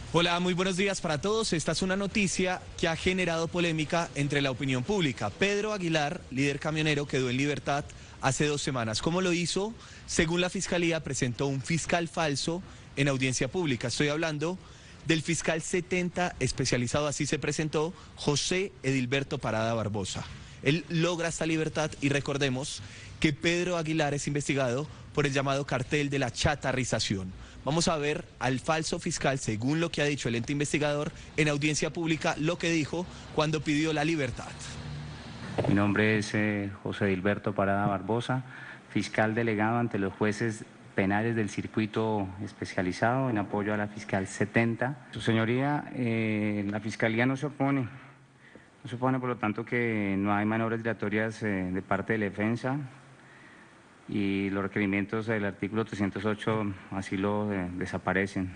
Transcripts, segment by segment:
Hola, muy buenos días para todos. Esta es una noticia que ha generado polémica entre la opinión pública. Pedro Aguilar, líder camionero, quedó en libertad hace 2 semanas. ¿Cómo lo hizo? Según la Fiscalía, presentó un fiscal falso en audiencia pública. Estoy hablando del fiscal 70 especializado, así se presentó José Edilberto Parada Barbosa. Él logra esta libertad y recordemos que Pedro Aguilar es investigado por el llamado cartel de la chatarrización. Vamos a ver al falso fiscal, según lo que ha dicho el ente investigador, en audiencia pública, lo que dijo cuando pidió la libertad. Mi nombre es José Edilberto Parada Barbosa, fiscal delegado ante los jueces penales del circuito especializado en apoyo a la fiscal 70. Su señoría, la fiscalía no se opone por lo tanto que no hay maniobras dilatorias de parte de la defensa y los requerimientos del artículo 308 así lo desaparecen.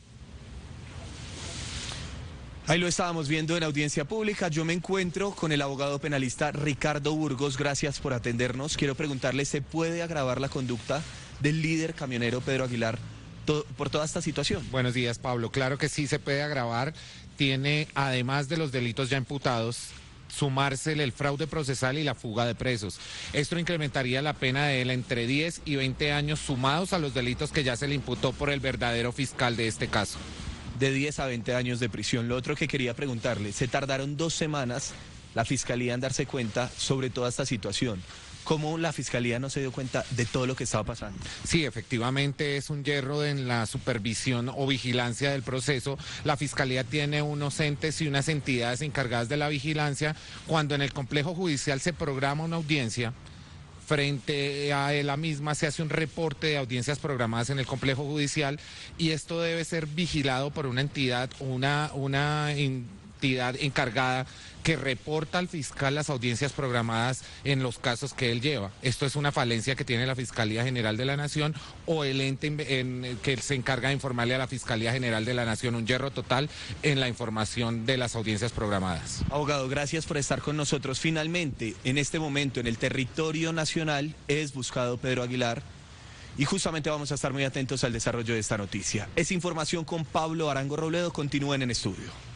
Ahí lo estábamos viendo en audiencia pública. Yo me encuentro con el abogado penalista Ricardo Burgos. Gracias por atendernos. Quiero preguntarle, ¿se puede agravar la conducta del líder camionero Pedro Aguilar por toda esta situación? Buenos días, Pablo. Claro que sí se puede agravar. Tiene, además de los delitos ya imputados, sumársele el fraude procesal y la fuga de presos. Esto incrementaría la pena de él entre 10 y 20 años sumados a los delitos que ya se le imputó por el verdadero fiscal de este caso. De 10 a 20 años de prisión. Lo otro que quería preguntarle, se tardaron 2 semanas la Fiscalía en darse cuenta sobre toda esta situación. ¿Cómo la Fiscalía no se dio cuenta de todo lo que estaba pasando? Sí, efectivamente es un hierro en la supervisión o vigilancia del proceso. La Fiscalía tiene unos entes y unas entidades encargadas de la vigilancia. Cuando en el complejo judicial se programa una audiencia, frente a la misma se hace un reporte de audiencias programadas en el complejo judicial y esto debe ser vigilado por una entidad, una entidad encargada que reporta al fiscal las audiencias programadas en los casos que él lleva. Esto es una falencia que tiene la Fiscalía General de la Nación o el ente que se encarga de informarle a la Fiscalía General de la Nación, un hierro total en la información de las audiencias programadas. Abogado, gracias por estar con nosotros. Finalmente, en este momento, en el territorio nacional, es buscado Pedro Aguilar y justamente vamos a estar muy atentos al desarrollo de esta noticia. Es información con Pablo Arango Robledo. Continúen en estudio.